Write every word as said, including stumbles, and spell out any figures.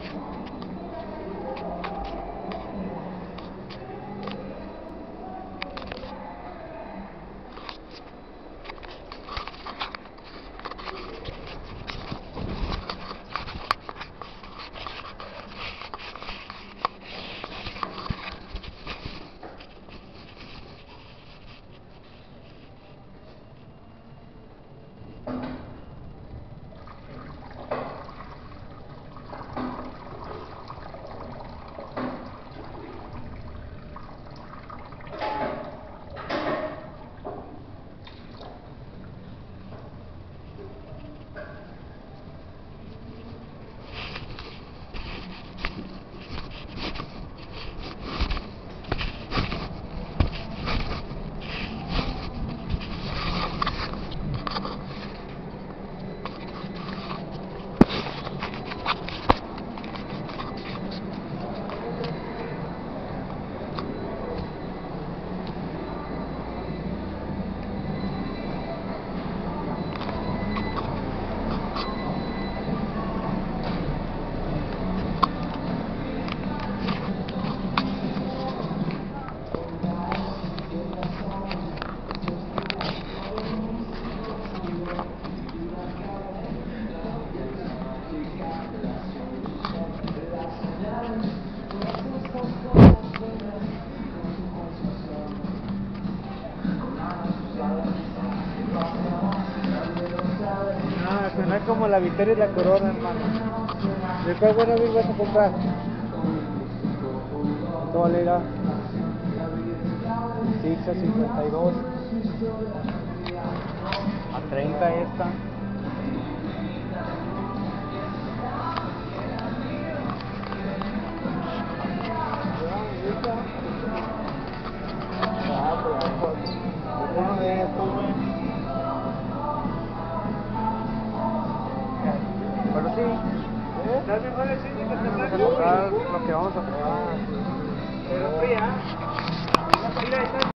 Ah, suena como la Victoria y la Corona, hermano. ¿De cuál buena Bill vas a comprar? Tolera. Six a cincuenta y dos. A treinta esta. Uno de estos, güey. Pero sí, ¿eh? Vamos a comprar lo que vamos a probar. Pero fría. Mira,